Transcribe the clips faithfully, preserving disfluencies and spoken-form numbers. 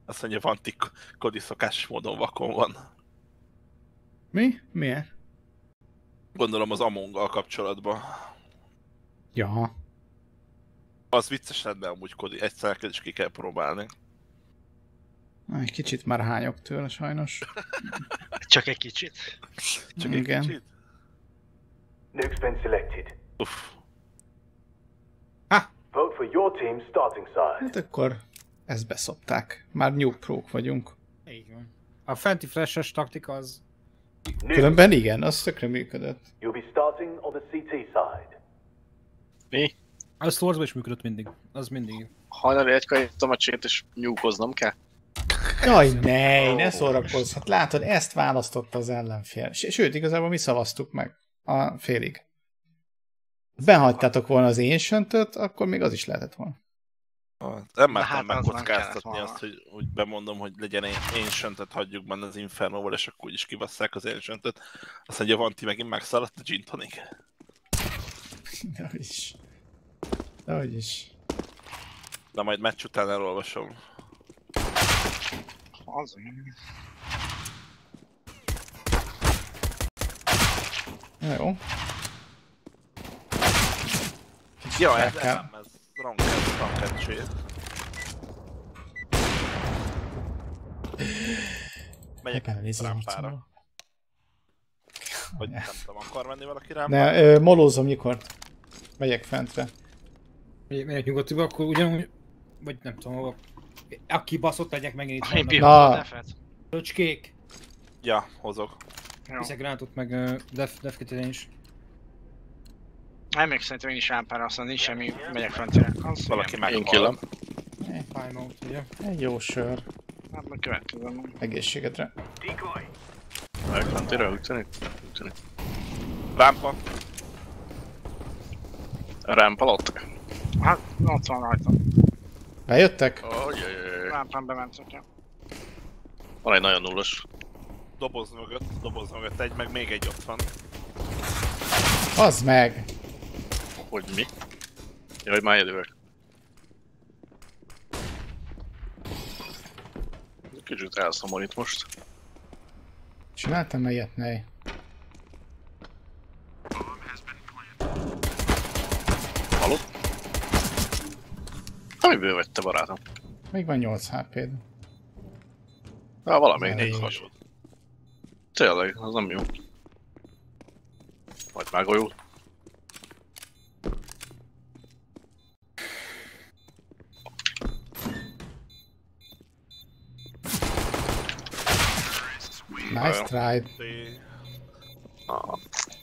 Azt mondja, Vanti Kodi szokásos módon vakon van. Mi? Milyen? Gondolom az Among-gal kapcsolatban. Ja. Az vicces lenne amúgy, Kodi, egyszer neked is ki kell próbálni. Egy kicsit már hányok tőle, sajnos. Csak egy kicsit. Csak Igen. egy kicsit? Nuke's been selected. Uff. Ha! Vote for your team's starting side. Hát akkor ezt beszopták. Már nuke prók vagyunk. Így van. A fenti flashes taktika az... Különben igen, az tökre működött. You'll be starting on the C T side. Mi? A Swordsban is működött mindig. Az mindig. Hajnali egykor jöttem a csét és nyúkoznom kell. Jaj, ne, ne szórakozz. Hát látod, ezt választotta az ellenfél. Sőt, igazából mi szavaztuk meg a félig. Behagytátok volna az Ancient-öt, akkor még az is lehetett volna. Nem mertem hát az nem megkockáztatni kellett azt, hogy úgy bemondom, hogy legyen Ancient-et, hagyjuk benne az Inferno-val, és akkor úgyis kibasszák az Ancient-öt. Azt mondja, Vanti megint megszállt a Gin Tonic. Dehogy is. Dehogy is. De majd meccs után elolvasom. Az... Jó. Ja, ez kell. nem, ez ranked, ranked csét. Megyek rámpára. Vagy nem tudom, akar menni valaki rámpára? Ne, ö, molózom mikor. Megyek fentre. Megyek nyugatiba, akkor ugyanúgy... Vagy nem tudom, hova... Aki baszott, legyek megint itt. Én vannak. bírtam a defet. Töcskék! Ja, hozok. Jó. Viszek gránátot meg uh, def, defkitére is. Nem, még szerintem én is rámpára, aztán nincs semmi, megyek föntire. Az Valaki igen. meghal. Én killem. Time out, ugye? Egy jó sör. Hát meg következem. Egészségedre. Megyek föntire, úgy tűnik. Úgy tűnik. Rámpa. A rámpa ott. Hát, ott van rajta. Bejöttek? Ojjjjjjj. Rámpán bementek, ja. Van egy nagyon nullos. Doboz mögött, doboz mögött egy, meg még egy ott van. Az meg! Hogy mi? Jaj, már jövök. Kicsit elszomorít most. Csináltam ilyet, ne. Halott? Amiből vagy te, barátom? Még van nyolc há pé-d. Há, valami Elég. négy hasonló. Tényleg, az nem jó. Vagy megolyul. Nice try. Ah.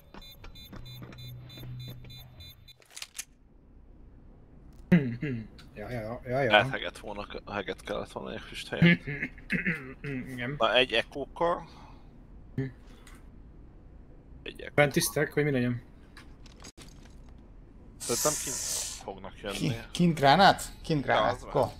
Ja, ja, ja, ja. Elhegett volna, a heget kellett volna egy füst helyen. Igen. Na, egy ekókkal. Egy ekókkal. Fentisztek, hogy mi legyen? Szerintem kint fognak jönni. Ki, kint gránát? Kint Ja, gránát. az van. Go.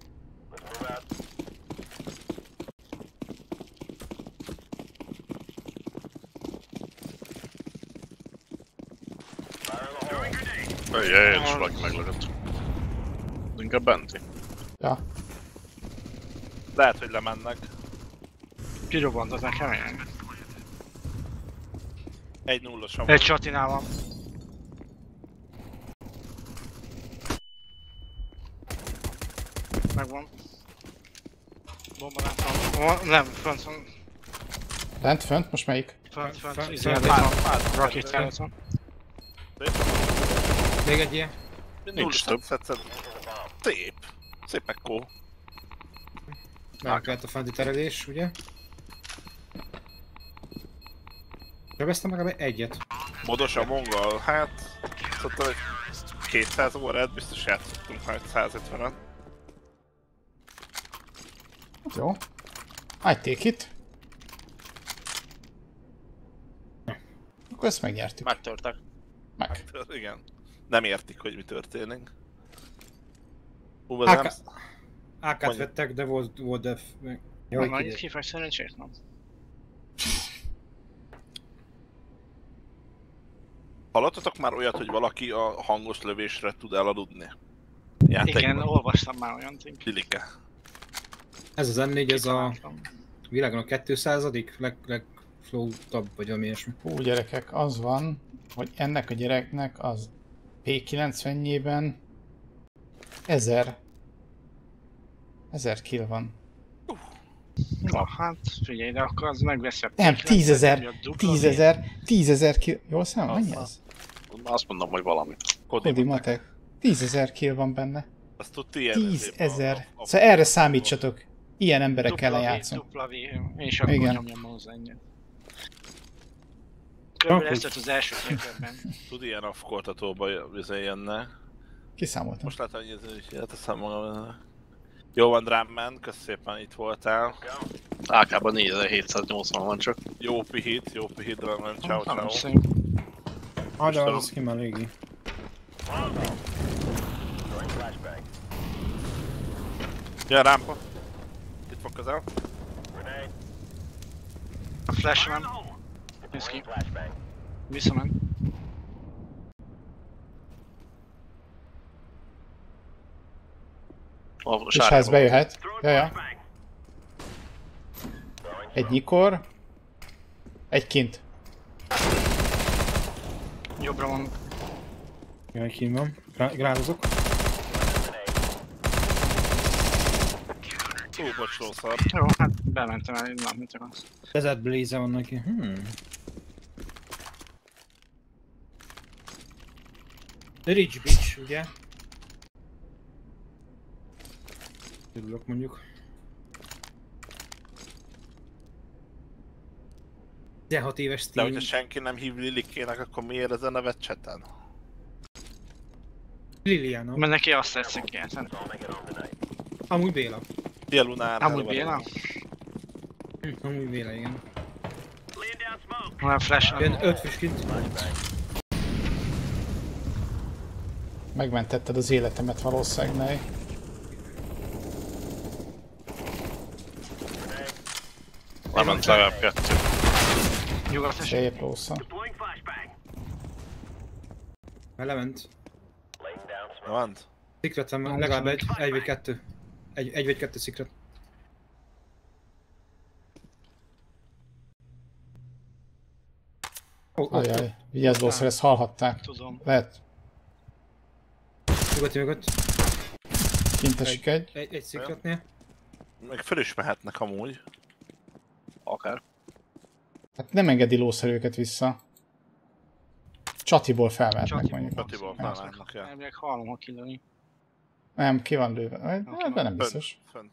Jaj, és valaki meglögött. Inkább benti. Ja. Lehet, hogy lemennek. Kirobbantott nekem ilyen. Egy nullosan. Egy csatinál van. Megvan. Bomba nem van. Nem, fönt van. Lent, fönt, most melyik? Fönt, fönt. Fönt, Izé, fönt. előtt van. Pár- Rakét pár- előtt van. Még egy ilyen? Nincs több. Szedszed. Szép. Szép ekkó. Meg kellett a fenti terelés, ugye? Sebeztem legalább egyet. Modos a mongol, hát... Szóval egy kétszáz órát biztos játszottunk majd százötvenet. Jó. I take it. Akkor ezt megnyertük. Megtörtek. Meg. Igen. Nem értik, hogy mi történik. Hú, nem... Áká- Ákát Mondja. vettek, de volt, volt def... Jó, Jaj, nagy ki... kifejes szerencsét, nem? Hallottatok már olyat, hogy valaki a hangos lövésre tud elaludni? Játékban? Igen, olvastam már olyan tink. Lilike. Ez az em négy, ez a világon a kétszázadik leg, legflottabb, vagy ami ilyesmi. Hú, gyerekek, az van, hogy ennek a gyereknek az P kilencvenjében ezer ezer kill van. Na hát, figyelj, de akkor az megveszi a Nem, kilencven, tízezer, vagy a dupla tízezer, tízezer kill. Jól szám? Mennyi ez? Azt mondom, hogy valami. Kodi matek. tízezer kill van benne. Azt tud ilyen tízezer. Szóval erre számítsatok. Ilyen emberekkel dupla V, játszom. Dupla V, és akkor Igen. nyomjam hozzá ennyit. Körülbelül Akkor- ezt lett az első képletben. Tud ilyen afkortatóba jönne. Kiszámoltam. Most látom, hogy ez is teszem magam. Jó van, Drumman, kösz szépen itt voltál. á ká-ban négyezer-hétszáznyolcvan van csak. Jó pihit, jó pihit, Drumman, ciao ciao. Nem szép. Ah, de az ki már régi. Jön rámpa. Itt fog közel. A flash van. Nézd ki. Visszament. A És sárga ez van. bejöhet. Jaja. Egy nyikor. Egy kint. Jobbra van. Jaj, kín van. Grá- Grázozok. Ó, bocs, lószar. Jó, hát bementem el, nem, mit akarsz. Desert Blaze van neki. Hmm. Ridge Beach, ugye? Örülök mondjuk. tizenhat éves De Steam. hogyha senki nem hív Lilikének, akkor miért ez a nevet cseten? Liliana. Mert neki azt tetszik ilyen. Amúgy Béla. Tia Lunár. Amúgy Béla? Hm, amúgy Béla, igen. Olyan flash Ilyen van. öt füst kint. Megmentetted az életemet valószínűleg, nej. Lement legalább kettő. Nyugat és Szép lósza. Már lement. Van? Secret van, legalább egy, egy vagy kettő. Egy, egy vagy kettő secret. Ó, oh, ott, Ajaj, vigyázz lószer, ezt hallhatták. tudom. Lehet, nyugati mögött. kint esik egy. Egy, egy secretnél. Meg fel is mehetnek amúgy. Akár. Hát nem engedi lószer őket vissza. Csatiból felmehetnek Csatiból. mondjuk. Csatiból Ja. felmehetnek, ja. Elvileg hallom, ha kilőni. Nem, ki van lőve. Hát, van. de nem biztos. Fönt.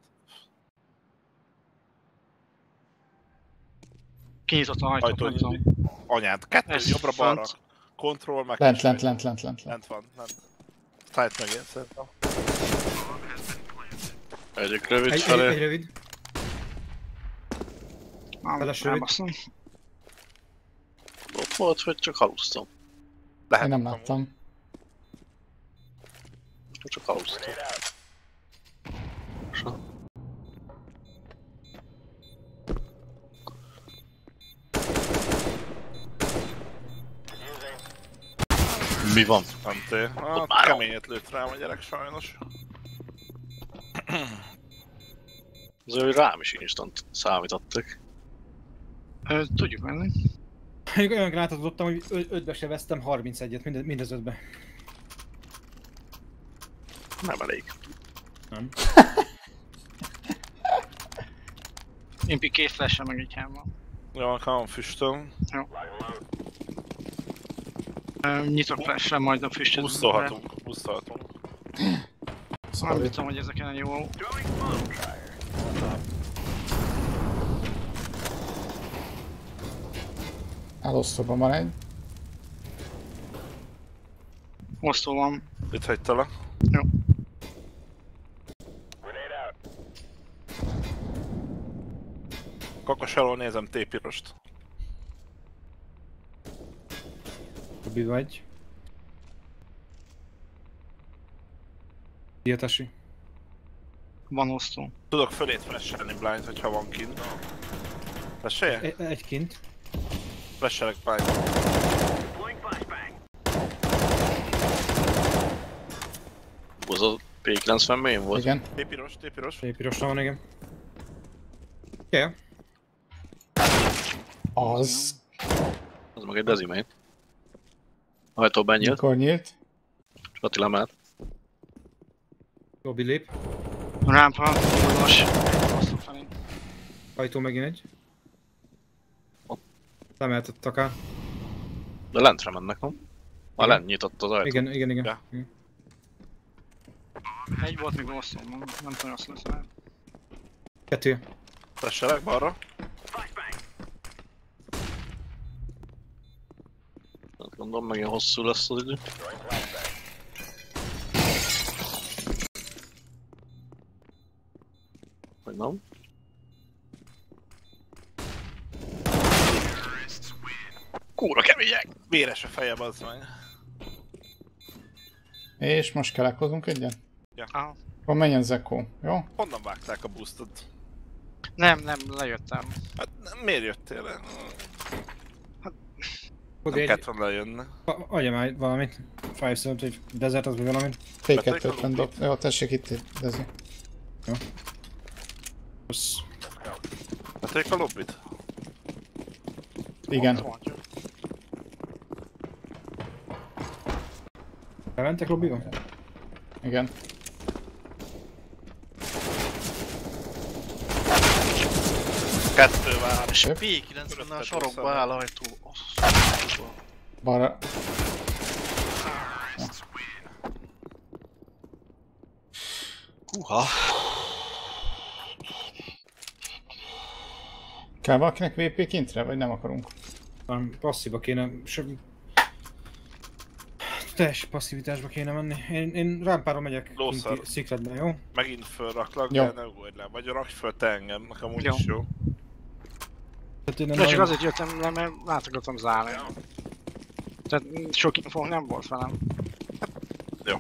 Kinyitott a ajtót, Ajtó nem tudom. nyílik. Anyád, kettő, Ez jobbra-balra. fönt. Control, meg... Lent, lent, lent, lent, lent, lent. Lent van, lent. Tight meg én szerintem. Egyik rövid Egy, egy, felé. egy rövid. Nem, Feles rövid. elbaszom. Ott volt, hogy csak halusztam. Lehet Én nem amúgy. láttam. Csak halusztam. Mi van? Nem té. Hát, már- keményet lőtt rám a gyerek sajnos. Azért, hogy rám is instant számítottak. Ö, Tudjuk menni. Még olyan gránátot dobtam, hogy ö- ötbe se vesztem harmincegyet, mind, mind az ötbe. Nem elég. Nem. Impi két flash meg egy helm van. Jó, akkor van füstöm. Ö, Nyitok flash-re, majd a füstöt. Buszolhatunk, buszolhatunk. Nem Szóval tudom, hogy ezeken a jó. elosztóban van egy. Osztó van. Itt hagytalak. Jó. Kakos alól nézem T-pirost. Többi vagy. Diatasi. Van osztó. Tudok fölét flashelni blind, hogyha van kint. Flashelje? E- egy kint. Flashelek blind. Az a P kilencven main volt? Igen. T-piros, T-piros. Egy pirosra van, igen. Ja. Az. Az meg egy dezimét. Ajtó benyílt, Mikor nyílt? Csati lemelt. Lobby lép. Rámpa, nyúlós. Hosszú felé. Ajtó megint egy. Lemeltettek el. De lentre mennek, nem? Már lent nyitott az ajtó. Igen, igen, igen. Ja. igen. Egy volt még hosszú, nem nem tudom, azt lesz el. Kettő. Tesselek balra. Hát gondolom megint hosszú lesz az idő. Vagy nem? Kúra kemények! Véres a feje, bazd meg. És most kelekkozunk egyen? Aha. Akkor menjen Zekó, jó? Honnan vágták a boostot? Nem, nem, lejöttem. Hát nem, miért jöttél le? Oda Nem egy... kellett volna lejönni. A- Adja már valamit. Five Stone, vagy Desert, az vagy valamit. P kettőt dob. Jó, tessék itt, itt, Dezi. Rossz. Beték a lobbit? Igen. Bementek lobbyba? Igen. Kettő vár. És Yep. P kilencven a sarokba áll ajtó. Balra. Húha! Kell valakinek vé pé kintre, vagy nem akarunk? Talán passzíba kéne... Se... Teljes passzivitásba kéne menni. Én, én rámpára megyek Lószar. kinti Secretben, jó? Megint fölraklak, Jó. de ne ugorj le. Vagy rakj föl te engem, nekem úgy Jó. is jó. Tehát én nem De csak nagyon- azért jöttem le, mert látogatom zárni. Tehát sok info nem volt velem. Jó.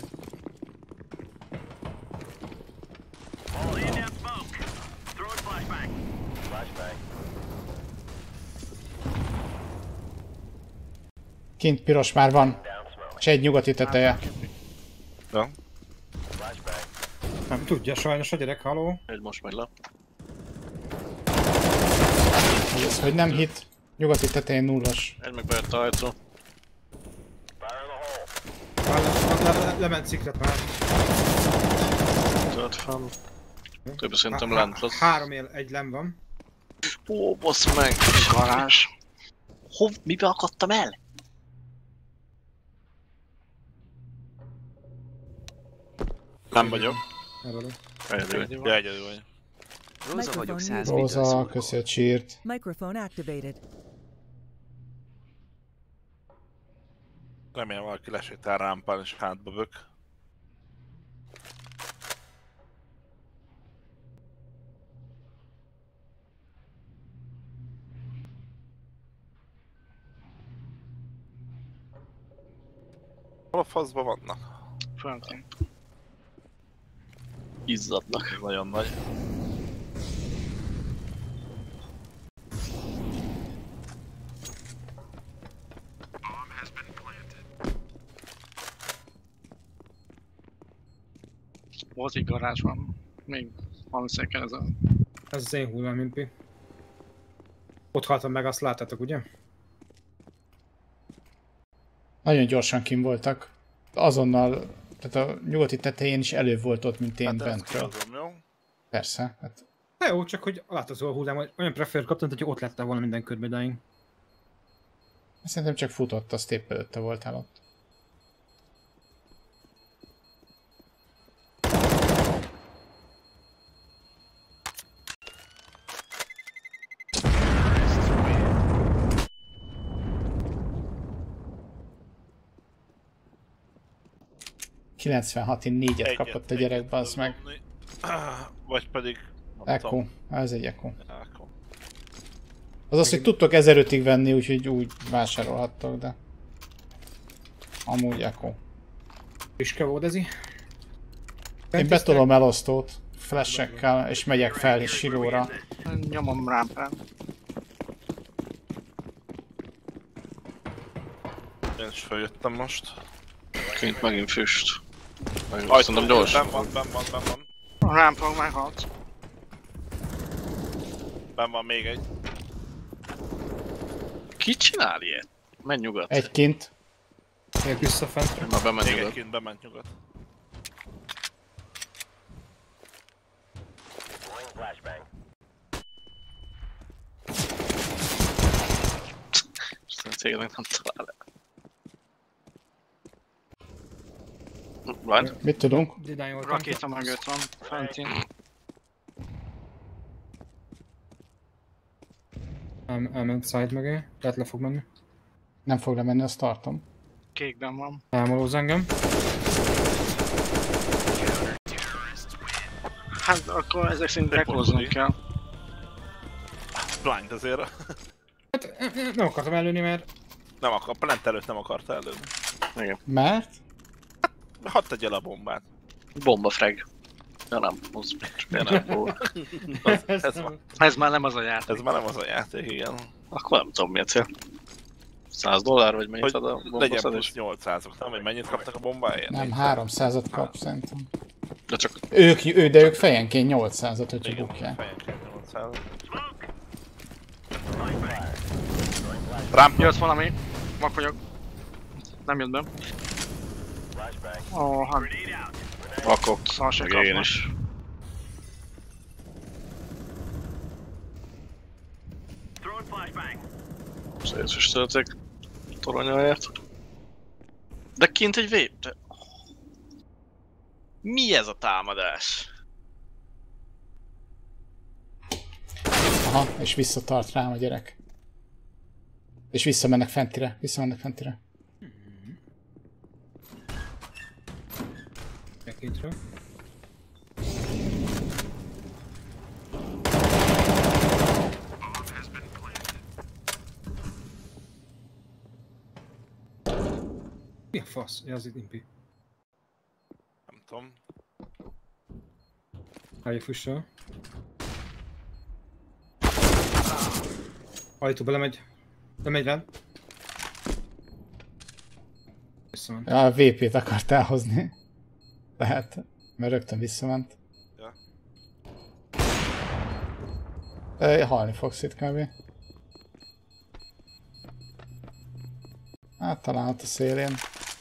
Kint piros már van. És egy nyugati teteje. Ja. Nem tudja sajnos a gyerek, haló. Egy most megy le. Hogy ez hogy nem hit. Nyugati tetején nullas. Egy meg bejött a ajtó. Már le, le, le, lement Secret már. Tölt fel. Többi szerintem Há- lent lesz. Három él, egy lem van. Ó, basz meg! Garázs. Hov? Mibe akadtam el? Nem vagyok. Erről. Egyedül. Ja, egyedül vagy. Róza vagyok, száz Róza, köszi a csírt. Microphone activated. Remélem valaki lesétál rámpán és hátba bök. Hol a faszba vannak? Föntén. Izzadnak. Ez nagyon nagy. Volt egy garázsban. Még harminc kell ez a... Ez az én hullám, mint pi. Ott haltam meg, azt láttátok, ugye? Nagyon gyorsan kim voltak. Azonnal, tehát a nyugati tetején is előbb volt ott, mint én Hát ezt bentről. kihozom, jó? Persze. Hát Na jó, csak hogy látható a hullám, hogy olyan prefer kaptam, hogy ott lettem volna minden körbe idáig. szerintem csak futott, azt épp előtte voltál ott. kilencvenhatig négyet Egyet- kapott a gyerek, egyet bazd meg. tudom dobni. Vagy pedig... nem Echo. tudom. Ez egy Echo. Echo. Az az, hogy tudtok ezerötig venni, úgyhogy úgy vásárolhattok, de... Amúgy Echo. Piska volt ezi. Én betolom elosztót, flash-ekkel, és megyek fel és silóra. Nyomom rámpán. Én is feljöttem most. Kint megint füst. Megint Ajtó, szerintem gyors. Ben van, ben van, ben van. A rámpa meghalt. benn van még egy. Ki csinál ilyet? Menj nyugat. Egy kint. Még visszafent. Már bement Még egy nyugat. kint bement nyugat. Tényleg nem talál el. Blind? Mit tudunk? Didány volt. Rakéta mögött van, fentin. El, elment side mögé. Lehet le fog menni. Nem fog lemenni, azt tartom. Kékben van. Elmolóz engem. Hát akkor ezek szerint bekoznunk kell. Blind azért. Hát nem akartam előni, mert... Nem akar, plant előtt nem akarta előni. Igen. Mert? Hadd tegye le a bombát. Bomba frag. Ja nem, az miért nem volt. Ez, ez, ma- Ez már nem az a játék. ez már nem az a játék, igen. Akkor nem tudom mi a cél. száz dollár vagy mennyit Hogy ad a legyen bombaszedés? plusz nyolcszázok, nem? Hogy mennyit kaptak a bombáért? Nem, háromszázat kap szerintem. De csak Ők, ő, de ők fejenként nyolcszázat, hogyha Igen, bukják. fejenként nyolcszáz. Rám Jött valami. Vak vagyok. Nem jött be. Ó, hát akkor szar se meg én kapnak. is. Szétfüstölték toronyáját. De kint egy vép... De... Mi ez a támadás? Aha, és visszatart rám a gyerek. És visszamennek fentire, visszamennek fentire. Megkétről. Mi a fasz? Ja, az itt impi. Nem tudom. Állj fussal. Ajtó belemegy. Bemegy rád. Visszament. Ja, a vé pét akart elhozni. Lehet, mert rögtön visszament. Ja. E, halni fogsz itt kb. Hát talán ott a szélén.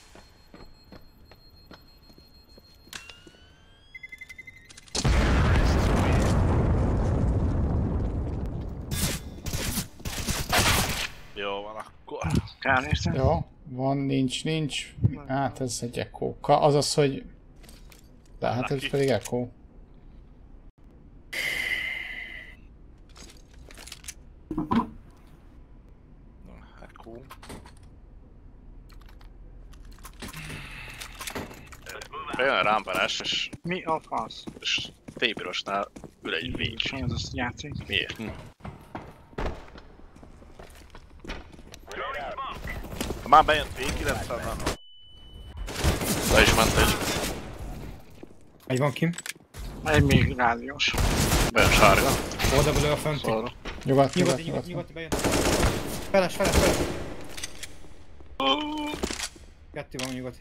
Jó van akkor. Kár érte. Jó, van, nincs, nincs. Hát ez egy echo. Ka- azaz, hogy... De hát ez Lucky. pedig echo. Echo. Olyan rámparás, és, Mi a fasz? és T-pirosnál ül egy Mi vécs. az a játék? Miért? Ha már bejön vé kilencven, na. Le is ment egy. Egy van kim. Egy még rádiós. Bejön sárga. Oda belőle a fenti. Szóval Nyugat, nyugat, Nyugati, nyugat. nyugati, nyugati bejön. Feles, feles, feles. Kettő van nyugati.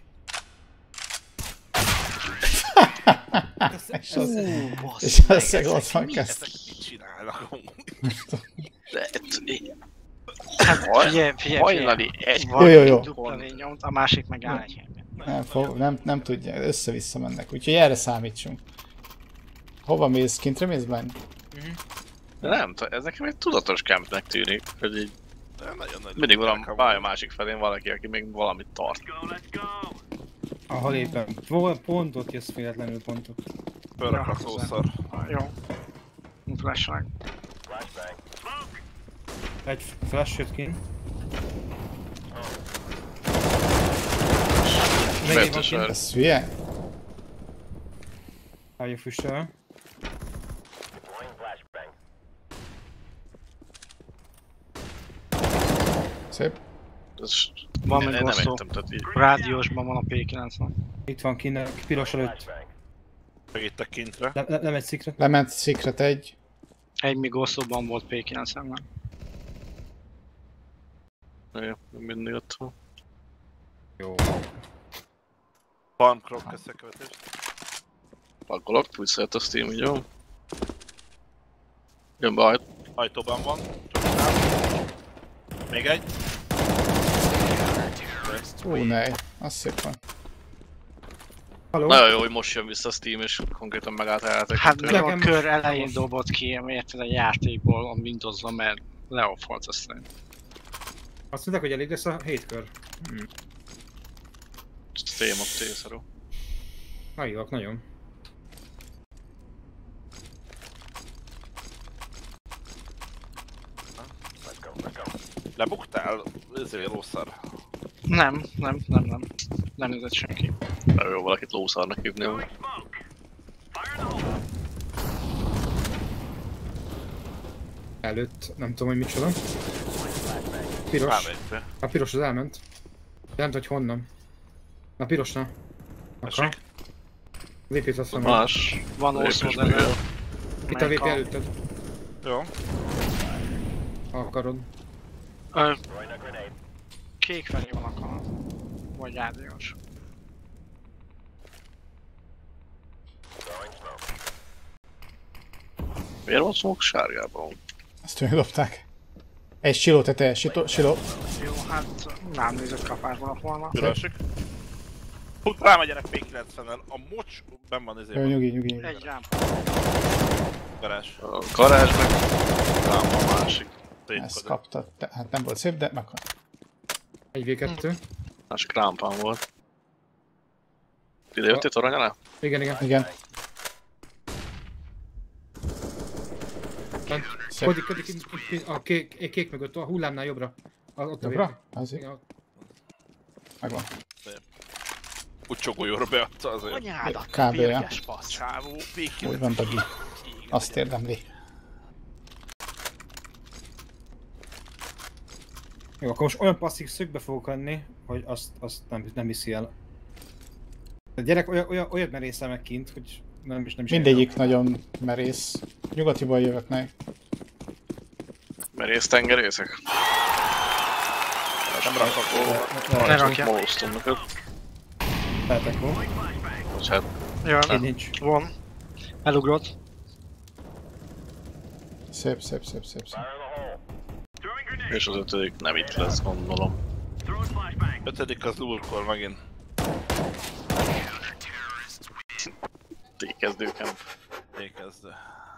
És az, basz és meg, az ezek ott van mi? kezd. Ezek mit csinálnak amúgy? De... Hát figyelj, figyelj, Hajnali figyelj. egy... Jó, jó, jó. Dupla nyomt, a másik meg áll egy helyben. Nem, fog, nem, nem tudja, össze-vissza mennek, úgyhogy erre számítsunk. Hova mész? Kintre mész benne? De nem, t- ez nekem egy tudatos campnek tűnik, hogy így De nagyon nagy mindig valami luták pálya amúgy. másik felén valaki, aki még valamit tart. Ahol éppen. Vol- Pontot jössz véletlenül pontot. Fölrak a szószor. Jó. Flashlight. Egy flash jött ki. Még egy van Bejöttes ki. el. Ez hülye? Állj füstöl. Szép. Ez... Van ne- még nem oszló. értem, tehát így... Rádiósban van a P kilencven. Itt van ki, piros előtt. Meg itt a kintre. Le, le, lemegy szikre. Lement Secret egy. Egy még oszlóban volt P kilencvenben. Jó, mindig ott van. Jó. Farm Croc összekövetést. Pakolok, visszajött a Steam, így jó. Jön be ajt. Ajtóban van. Csapatál. Még egy. Ó, nej. Az szép van. Halló? Nagyon jó, hogy most jön vissza a Steam, és konkrétan megállt eltek. Hát meg a Nekem kör most- elején dobott ki, érted, a játékból a Windowsban, mert leofolt aztán. Azt mondták, hogy elég lesz a hét kör. Hm. Téma, tészarú. Nagyok, nagyon. Lebuktál? Ezért lószar. Nem, nem, nem, nem. Nem nézett senki. Nagyon jó valakit lószarnak hívni. amúgy. Előtt, nem tudom, hogy micsoda. Piros. Rámegybe. A piros az elment. De nem tudom, hogy honnan. Na pirosna. Akkor. Esik. vé pét azt mondom. Más. Van Lépés oszlod meg elő. Itt a vé pé előtted, Jó. ha akarod. Ö, kék felé van a kanal. Vagy rádiós. Miért van smoke sárgában? Ezt megdobták. Egy siló tete, siló, siló. Jó, hát nem nézett kapásban volna. Piros. Fut, rámegyenek P kilencvennel. A mocs benn van Jó, ezért. nyugi, nyugi. nyugi. Egy rám. Garázs. A garázs meg... Rám a másik. Ezt kapta. Te- Hát nem volt szép, de megkapta. Egy vé kettő. Másik rámpán volt. Ide jöttél torony alá? Igen, igen. Igen. Bent. Szép. Kodik, kodik, itt- itt- a kék, kék mögött, a hullámnál jobbra. A, ott a vé pé. Jobbra? Azért. Igen, Megvan. Kucsogójóra beadta azért. Anyádat, Kb. vérges fasz. Csávó, P Úgy kilencven. van, Dagi. Azt érdemli. Jó, akkor most olyan passzív szögbe fogok adni, hogy azt, azt nem, nem viszi el. A gyerek olyan, olyan, olyat merészel meg kint, hogy nem is nem is Mindegyik nagyon merész. Nyugatiból jövök meg. Merész tengerészek? Nem rakok. Ne rakja. Molóztam neked. Feltek volt. Hogy hát Jó, Így nincs. van. Elugrott. Szép, szép, szép, szép, szép. és az ötödik nem itt lesz, gondolom. Ötödik az lurkol megint. T-kezdőkemp. Tékezdő.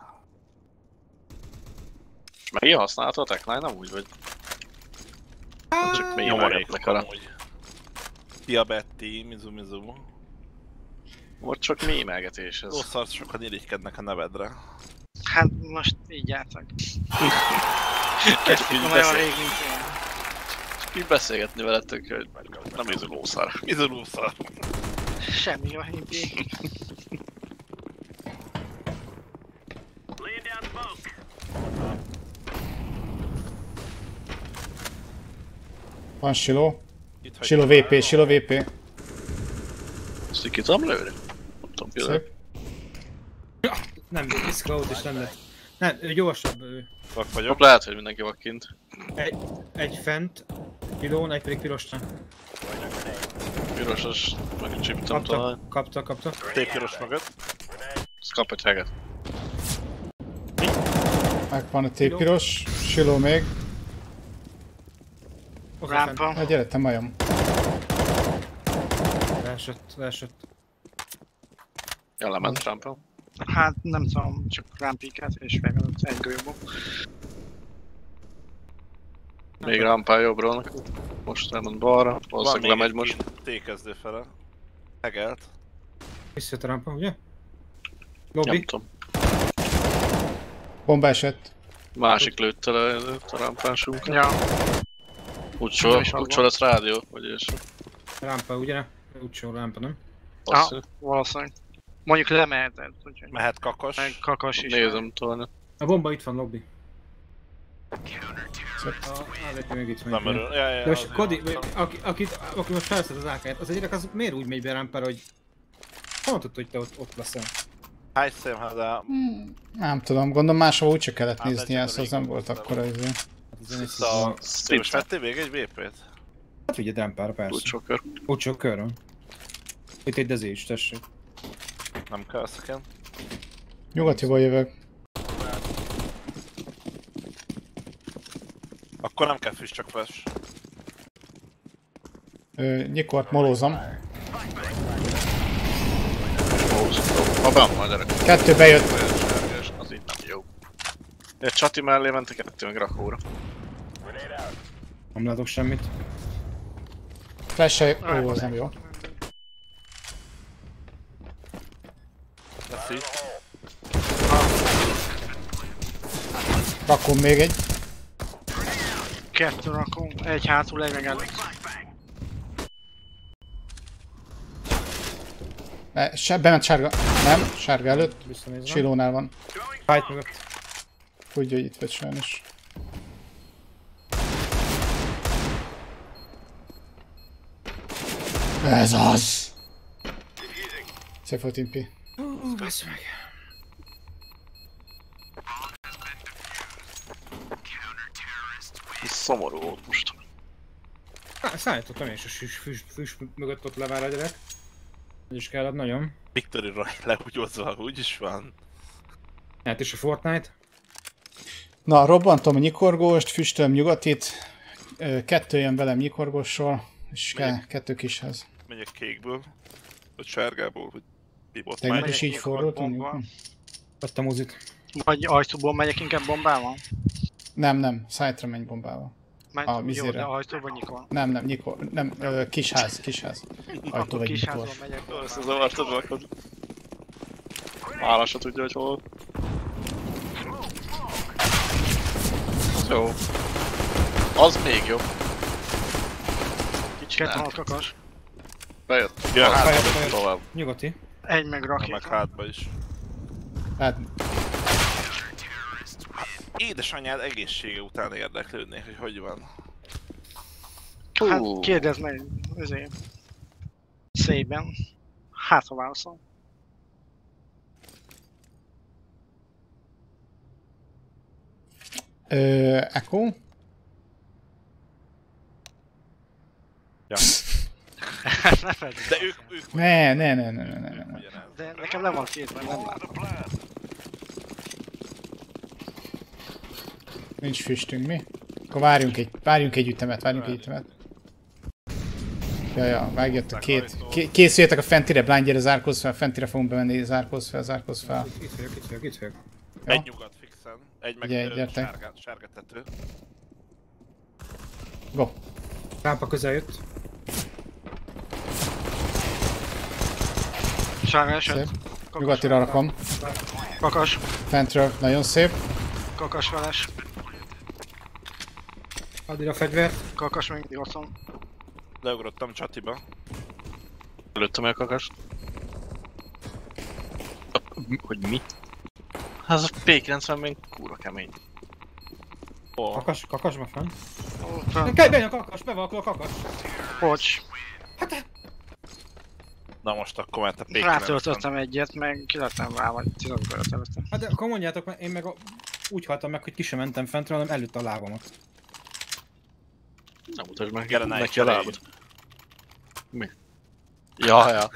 Megint használhatod a techline amúgy, vagy? Csak még Nyomarékok nyomaréknak arra. amúgy. Diabetti, Mizu Mizu. Vagy csak mémelgetés ez. Rosszart sokan irigykednek a nevedre. Hát most így jártak. Csak Kezdtük így nagyon beszél- rég, mint én. így beszélgetni veletek, hogy nem ízű lószár. Mizu lószar. Semmi a himpi. Van siló. Itt hagyjuk. Siló vé pé, siló vé pé. Ezt így ki tudom lőni? Nem tudom ki lőni. Szép. Nem, diszkaut is nem lett. Nem, ő gyorsabb. Ő. Vak vagyok. Jobb lehet, hogy mindenki van kint. Egy, egy fent, pilón, egy pedig pirosra. Pirosos, meg csiptem Kapta, talán. kapta, kapta. Tépiros mögött. Ez kap egy heget. Megvan a tépiros. Siló még. Ott a fent. Rámpa. Na gyere, te majom. Leesett, leesett. Ja, lement rámpa. Hát nem tudom, csak rámpíket és megadott egy golyóból. Még rámpán jobbra neked. Most elment balra. Valószínűleg lemegy most. Tékezdő fele. Hegelt. Visszajött a rampa, ugye? Nem Lobby. tudom. Bomba esett. Másik lőtte le a rámpásunkat. Ja, Úgyso, Nem is az úgyso van. lesz rádió, vagy ilyesmi. Rampa, ugye? Úgyse rampa, nem? Valószínű. valószínűleg. Mondjuk lemehetett, úgyhogy Mehet kakas. meg kakas is. Nézem tolni. A bomba itt van, lobby. Szép. A állítja még itt Nem van. örül. Ja, ja, De most azért Kodi, mondtam. aki, aki, aki most felszed az ákáját, az a gyerek az miért úgy megy be rampára, hogy... Honnan tudta, hogy te ott, ott leszel? Hány szém, hát de... Nem tudom, gondolom máshol úgyse kellett Hát, nézni de ezt, az nem volt régóta akkor az ilyen. Hát ez egy Szóval... szó. Te most vettél még egy vé pét? Hát vigyed rampára, persze. Úgy sokkor. Úgy sok körön. Itt egy dezé is, tessék. Nem kell szeken. Nyugatiból jövök. Akkor nem kell füst, csak flash. Ö, nyikort molózom. Ha benn van, gyerek. Kettő bejött. Olyan sárgás, az így nem jó. Egy csati mellé ment a kettő meg rakóra. Nem látok semmit. Flash-e... Ó, az nem jó. Lesz így. Rakom még egy. Kettő rakom, egy hátul, egy meg előtt. E, se, bement sárga. Nem, sárga előtt. Visszanézem. Silónál van. Fight mögött. Tudja, hogy itt vagy sajnos. Ez az! Szép volt, Impi. Ú, basz meg. Ez szomorú volt most. Há, szállítottam én is a füst, füst, füst mögött ott levár a gyerek. Hogy is kellett nagyon. Victory Roy lehúgyozva, úgyis van. Hát és a Fortnite. Na, robbantom a nyikorgóst, füstölöm nyugatit. Ö, Kettő jön velem nyikorgósról, és ke kettő kishez. Megyek kékből, vagy sárgából, vagy mi volt Tegnap már. is így nyikor fordultunk? bomba. Vettem mozit. Vagy ajtóból megyek inkább bombával? Nem, nem, szájtra menj bombával. Menj, A jó, vizére. de ajtóban nyikor. Nem, nem, nyikor, nem, ö, kisház, kisház. Ajtó Akkor vagy kisházban nyikor. megyek bombával. Összezavartad vakad. Hála se tudja, hogy hol. Az jó. Az még jobb. Kicsit Kettő a kakas. bejött. Ja, Az hát, bejött, bejött bejött. tovább. Nyugati. Egy meg meg rakéta. hátba is. Hát, Édesanyád egészsége után érdeklődnék, hogy hogy van. Hát Hú. kérdezd meg, ezért. Szépen. Hát ha válaszol. ö, Echo? Ja. Ne felejtsd. De ők, ők Ne, ne, ne, ne, ne, ne, ne. ugyanez. De nekem le van két, mert nem látom. Nincs füstünk, mi? Akkor várjunk egy, várjunk egy ütemet, várjunk egy ütemet. Ja, ja, vágjött a két. Ké- Készüljetek a fentire, blindjára zárkóz fel, fentire fogunk bemenni, zárkóz fel, zárkóz fel. Itt vagyok, itt vagyok, itt vagyok. Ja. Egy nyugat fixen, egy meg Ugye, ö, gyertek. sárga, sárga tető. Go. Rámpa közel jött. Sárga eset. Szép. Kakas Nyugatira vele. rakom. Kakas. Fentről, nagyon szép. Kakas veles. Add ide a fegyvert. Kakas még mindig otthon. Leugrottam csatiba. Lőttem el a kakast. Hogy mi? Hát az a P kilencven még kurva kemény. Ó, Kakas, kakas ma fenn. Ó, Nem fönn. kell bejön a kakas, bevalkol a kakas. Bocs. na most akkor mert a P kilencven. Rátöltöttem egyet, meg ki lettem rá, vagy tizenöt előttem. Hát de akkor mondjátok, mert én meg a... úgy haltam meg, hogy ki sem mentem fentről, hanem előtt a lábamat. Nem mutasd meg Gyere, ne neki a cserélj. lábad. Mi? Ja, ja.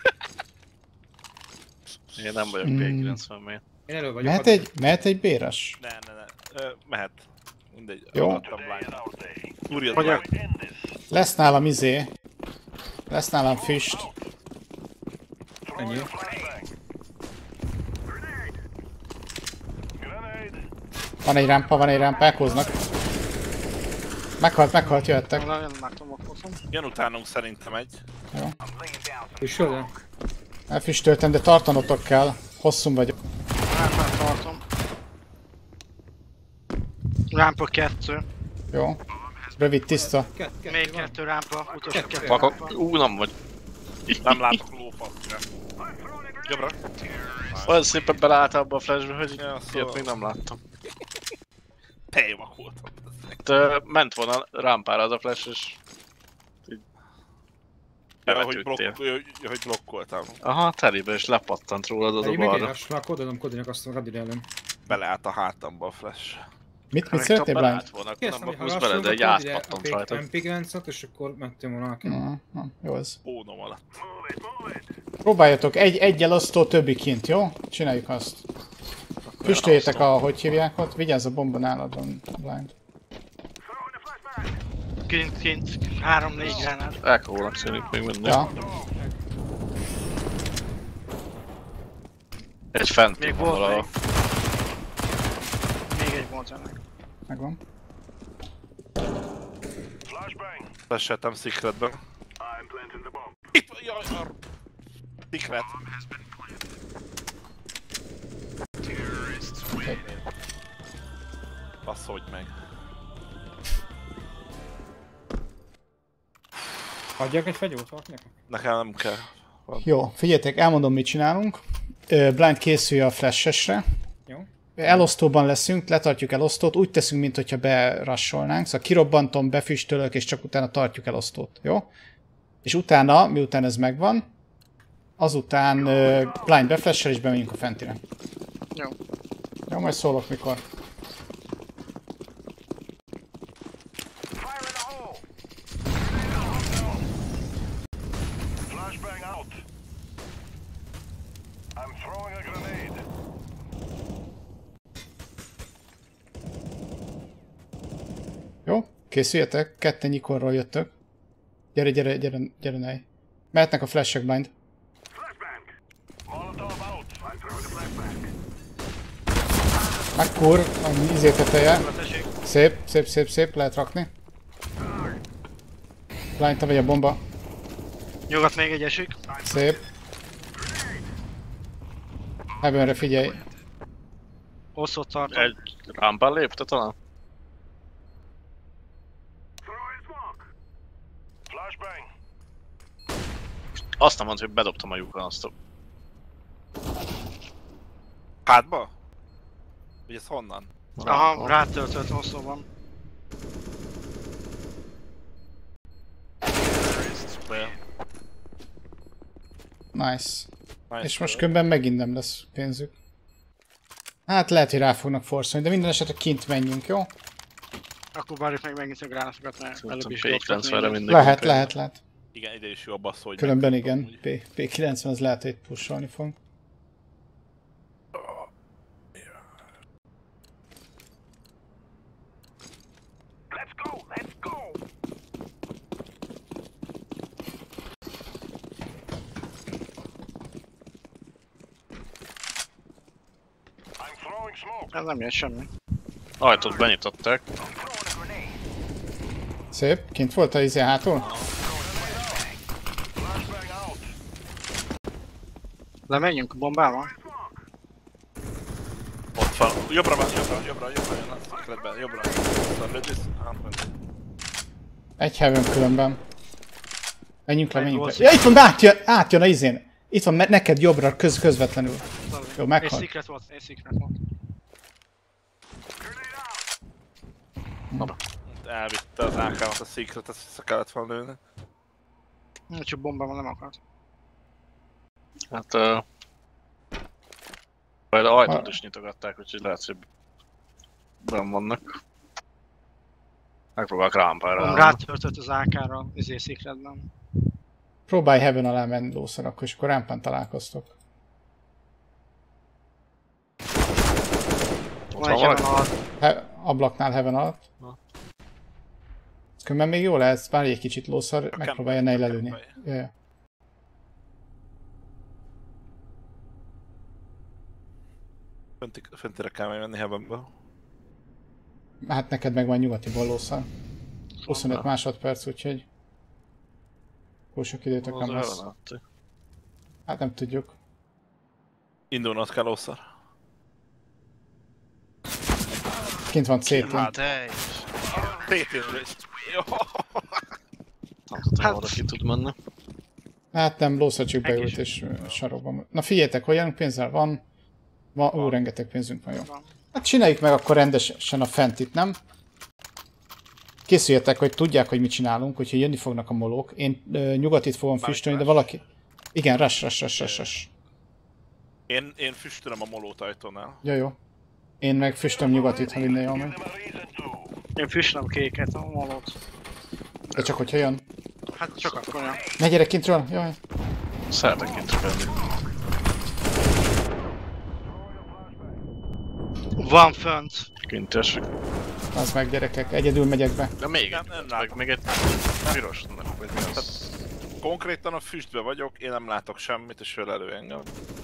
Én nem vagyok Hmm. P kilencven miért. Én elő vagyok. Mehet addig. egy, mehet egy béres? Ne, ne, ne. Ö, mehet. Mindegy. Jó. Adtam blind. Fúrjad Hogy blind. Lesz nálam izé. Lesz nálam füst. Ennyi. Van egy rámpa, van egy rámpa, elhoznak. Meghalt, meghalt, jöttek. Nagyon nem látom a otthon. Jön utánunk szerintem egy. Jó. És jól? Elfüstöltem, de tartanotok kell. Hosszú vagyok. Rámpát tartom. Rámpa kettő. Jó. Rövid, tiszta. Kett, kett, Még van. kettő rámpa, utolsó Kettő. kettő Vakok. rámpa. Ú, nem vagy. Nem látok lófat sem. Jobbra. Olyan szépen beleálltál abba a flashbe, hogy Ja, ilyet szóval- még nem láttam. Te jó voltam. De ment volna rámpára az a flash, és... így Ja, hogy, bevetődtél. blokk, hogy, hogy blokkoltam. Aha, telébe, és lepattant rólad az a Egy még balra. éles, már kodolom, kodolom, azt mondom, add ide elém. Beleállt a hátamba a flash. Mit, mit Ha szeretnél, Blind? beleállt volna, akkor Kérdeztem, nem hogy bakusz ha bele, de egy lassulunk, akkor átpattant ide a rajta. em pé kilencet, és akkor megtém volna neki. Na, na, jó az. Pónom alatt. Próbáljatok, egy, egy elosztó, többi kint, jó? Csináljuk azt. Füstöljétek a, hogy hívják ott, vigyázz a bomba nálad van, Blind. Kint, kint. Három-négy gránát. Elkónak szűnik még mindig. Ja. Egy fent Még van volt valahol. még. Még egy volt ennek. Megvan. Lesettem Secretben. Itt van, jaj, arra. Secret. Basszolj meg. Adjak egy fegyót valakinek? Nekem nem kell. Van. Jó, figyeljetek, elmondom, mit csinálunk. Ö, Blind készülj a flash-esre. Jó. Elosztóban leszünk, letartjuk elosztót, úgy teszünk, mint hogyha berassolnánk. Szóval kirobbantom, befüstölök, és csak utána tartjuk elosztót, jó? És utána, miután ez megvan, azután uh, blind beflash-el és bemegyünk a fentire. Jó. Jó, majd szólok mikor. Jó, készüljetek, ketten nyikorról jöttök. Gyere, gyere, gyere, gyere, nej. Mehetnek a flashek blind. Megkur, a izé teteje. Szép, szép, szép, szép, lehet rakni. Blind, te vagy a bomba. Nyugat még egy esik. Szép. Heavenre figyelj. Osztott tartom. Egy rámpán lépte talán? Azt nem mondta, hogy bedobtam a lyukon azt a... Hátba? Vagy ez honnan? Aha, rátöltött osztóban. Nice. Nice. És most különben megint nem lesz pénzük. Hát lehet, hogy rá fognak forszolni, de minden esetre kint menjünk, jó? Akkor várjuk meg megint a gránátokat, mert előbb is P kilencvenre mindig. Lehet, lehet, lehet. Igen, ide is jó a basszó, hogy Különben megkapom, igen, úgy. P kilencven az lehet, hogy pusolni fog. Ez nem jött semmi. Ajtót benyitották. Szép, kint volt a izé hátul? De menjünk a bombával. Ott van. Jobbra van, jobbra, jobbra, jobbra jön a Secretben, jobbra. Aztán lődös, átmenni. Egy heaven különben. Menjünk le, Egy menjünk le. volt. Ja, itt van, átjön, átjön a izén. Itt van me- neked jobbra, köz, közvetlenül. Jó, Egy meghalt. secret volt, egy secret volt. Elvitte az á ká-mat a Secret, ezt vissza kellett volna lőni. Csak bombával nem akart. Hát... Uh, majd a ajtót is nyitogatták, úgyhogy lehet, hogy benn vannak. Megpróbálok rámpára. Rátöltött az á ká-ra, izé secretben. Próbálj heaven alá menni lószor, akkor és akkor rámpán találkoztok. Ott Van van egy valaki? heaven alatt. He- ablaknál heaven alatt. Különben még jó lesz, várj egy kicsit lószor, megpróbálja ne lelőni. Ja, ja. Fenti, fentire kell menni Heavenből. Hát neked meg van nyugati lószor. huszonöt másodperc, úgyhogy... Túl sok időtök Az nem lesz. olyan át. Hát nem tudjuk. Indulnod kell ószor. Kint van cé té. Hát te is. té té-ről is. Jó. Nem tudom, Hát- oda ki tud menni. Hát nem, lószor csak beült is. és ö, sarokban. Na figyeljetek, hogy pénzzel van? Van, ó, rengeteg pénzünk van, jó. Van. Hát csináljuk meg akkor rendesen a fentit, nem? Készüljetek, hogy tudják, hogy mit csinálunk, hogyha jönni fognak a molók. Én ö, nyugatit fogom füstölni, de valaki... Igen, rush, rush, rush, rush, rush. Én, én füstölöm a molót ajtónál. Jó, jó. Én meg füstöm nyugatit, ha minden jól megy. Én füstlöm kéket a malót. De csak hogyha jön. Hát csak akkor jön. Ne gyere kintről, jaj. Szeretek kint lenni. Van fönt. Kint esik. Az meg gyerekek, egyedül megyek be. De még Nem, egy, nem meg, látom. meg egy piros, nem, vagy mi az? Konkrétan a füstbe vagyok, én nem látok semmit, és ölelő engem.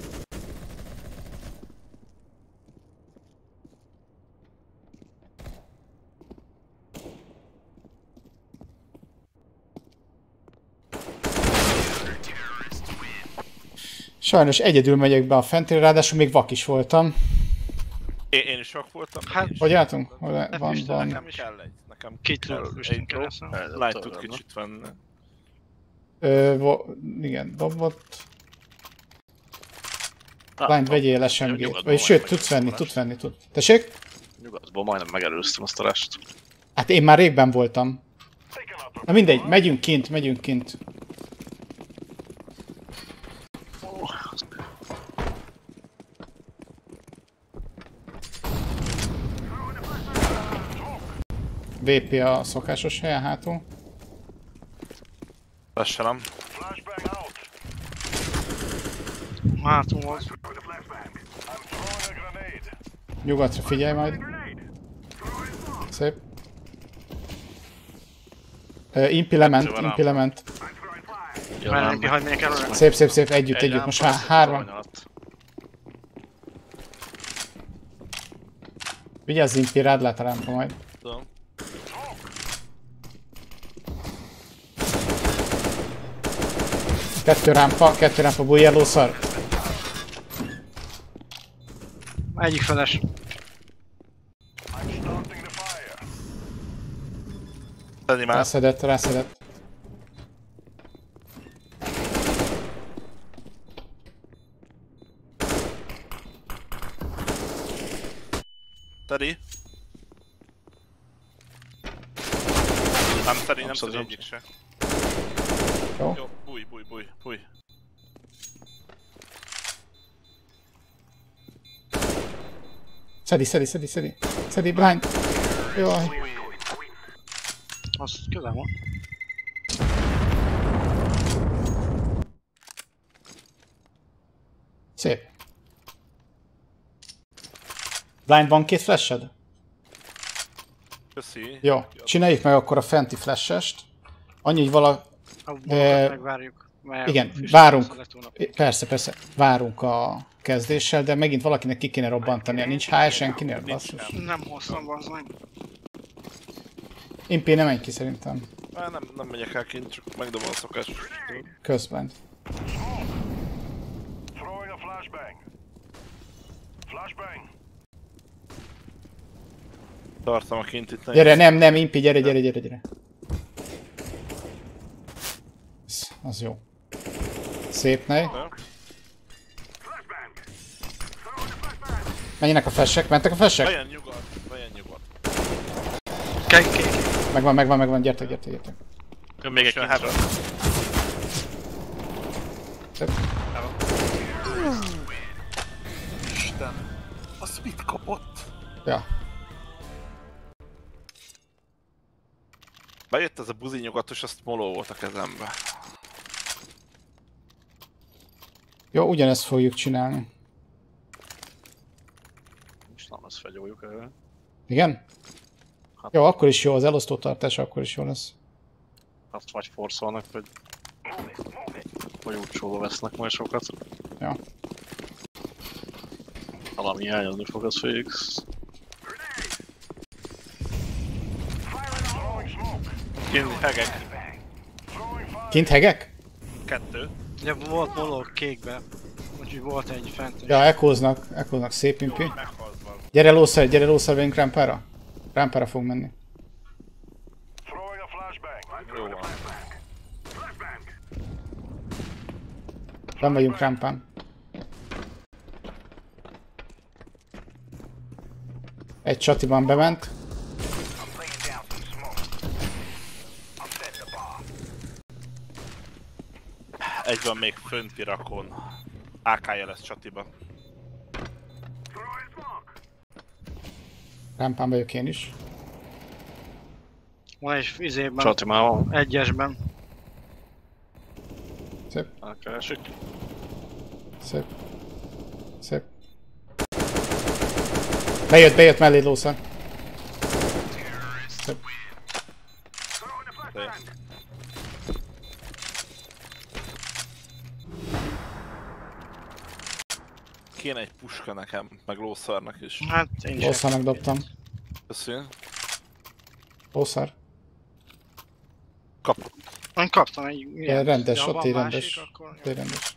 Sajnos egyedül megyek be a fentére, ráadásul még vak is voltam. Én, én is sok voltam. Hát, én is Hogy sok álltunk? voltam. Hol- Van, füstöl van. Nekem kell egy, nekem Két kell füstünk egy kell lesz. light tud kicsit venni. Ö, vo, igen, dobott. Blind, vegyél es em gét. Vagy sőt, tudsz venni, tudsz venni, tud. Tessék? Nyugatból majdnem megelőztem azt a rest. Hát én már régben voltam. Na mindegy, megyünk kint, megyünk kint. vé pé a szokásos helyen hátul. Lassan. Hátul volt. Nyugatra figyelj majd. Szép. Uh, impilement, Kettő van implement. Mellénk, hagyj még előre. Szép, szép, szép, együtt, együtt. Most há hárman. Vigyázz, impi, rád lát a rámpa majd. Tudom. Kettő rámpa, kettő rámpa, bújjelló szar. Egyik feles. Tenni már. Rászedett, rászedett. Teddy. Nem Teddy, nem Abszolút. Teddy egyik se. Jó. Jó, bújj, bújj, bújj, bújj. Szedi, szedi, szedi, szedi. Szedi, blind. Jaj. Az közel van. Szép. Blind, van két flashed? Köszi. Jó, csináljuk meg akkor a fenti flashes-t. Annyi, hogy vala... A Eh, megvárjuk. mert igen, füstöl várunk. lesz a letúlnak. Persze, persze, várunk a kezdéssel, de megint valakinek ki kéne robbantania. Nincs há es senkinél, basszus. Nem hoztam, bazd meg. Impi, nem menj ki szerintem. Már nem, nem megyek el kint, csak megdobom a szokásos. Közben. Throwing a flashbang. Flashbang. Tartom a kint itt. Gyere, nem, nem, Impi, gyere, gyere, gyere, gyere. Az, az jó. Szép nej. Menjenek a flashek, mentek a flashek? Vajon nyugodt, vajon nyugodt. Kék, kék. Megvan, megvan, megvan, gyertek, gyertek, gyertek. Jön még egy Jön kintra. Heaven. Szép. Isten, az mit kapott? Ja. Bejött ez a buzi nyugatos, azt moló volt a kezembe. Jó, ugyanezt fogjuk csinálni. Most nem lesz fegyoljuk el. Igen? Hát- Jó, akkor is jó, az elosztó tartás akkor is jó lesz. Azt vagy forszolnak, vagy... Vagy útsóba vesznek majd sokat. Ja. Valami hiányozni fog az Félix. Kint hegek. Kint hegek? Kettő. Ugye volt bolog kékbe. Úgyhogy volt egy fent. Ja, ekóznak, ekóznak, szép Impi. Meghaltva. Gyere lószer, gyere lószer, vegyünk rámpára. Rámpára fog menni. Throwing a flashbang. Jó van. Nem vagyunk rámpán. Egy csatiban bement. Egy van még fönt kirakón. á ká-ja lesz csatiba. Rámpán vagyok én is. Van egy izében. Csati már van. Egyesben. Szép, Elkeresik. szép. Szép. Bejött, bejött mellé lószer. kéne egy puska nekem, meg lószarnak is. Hát én is. Lószarnak dobtam. Köszönöm. Lószar. Kapott. Én kaptam egy... Ja, rendes, ha ott van egy másik, rendes. akkor- Ott egy rendes.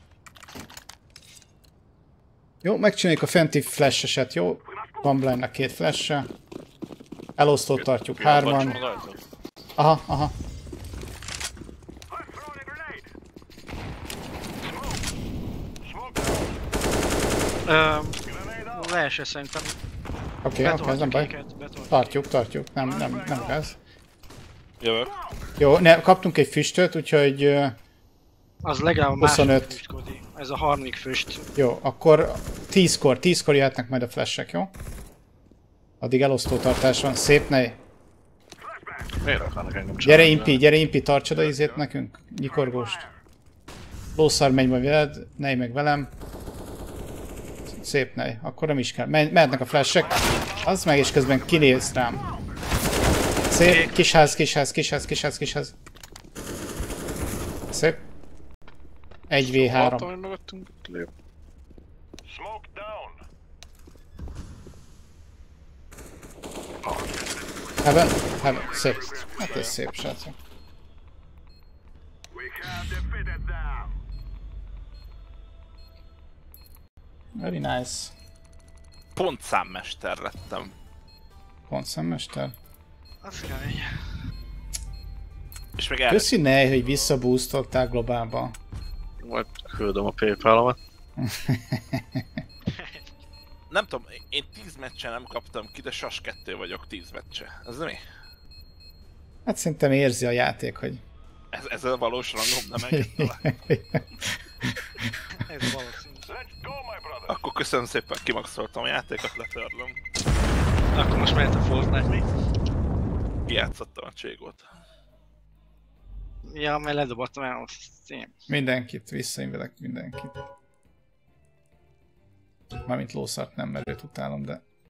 Jó, megcsináljuk a fenti flash-eset, jó? Van blindnak két flash-e. Elosztót tartjuk hárman. Vagy ajtó. Aha, aha. Ö, leeső szerintem. Oké, oké, ez nem baj. Betoltjuk őket, betoltjuk. Tartjuk, tartjuk. Nem, nem, nem gáz. Jövök. Jó, ne, kaptunk egy füstöt, úgyhogy ö, Az legalább a második huszonöt. füst, Kodi. Ez a harmadik füst. jó, akkor tízkor, tízkor jöhetnek majd a flashek, jó? Addig elosztótartás van, szép nej. Miért akarnak engem Gyere csinálni? Impi, gyere Impi, tartsad a izét nekünk, nyikorgóst. Lószar megy majd veled, nej meg velem. Szép nej, akkor nem is kell. Me mehetnek a flashek. Az meg és közben kinéz rám. Szép, kisház, kisház, kisház, kisház, kisház. Szép. egy vé három. Látom, hogy mögöttünk lép. Smoke down. Heaven, heaven, szép. Hát ez szép, srácok. We have defeated them. Very nice. Pontszámmester lettem. Pontszemmester. Az kemény. És még el... Köszi nej, hogy visszaboostoltál globálba. Majd küldöm a PayPal-omat. Nem tudom, én tíz meccsen nem kaptam ki, de sas kettő vagyok tíz meccse. Ez mi? Hát szerintem érzi a játék, hogy... Ez, ez a valós rangom, nem engedte. Ez valószínű. Let's go, my brother. Akkor köszönöm szépen, kimaxoltam a játékot, letörlöm. Akkor most mehet a Fortnite mi? Kijátszottam a cségót. Ja, mert ledobottam el azt én. Mindenkit, visszainvedek mindenkit. Mármint lószart nem, mert őt utálom, de...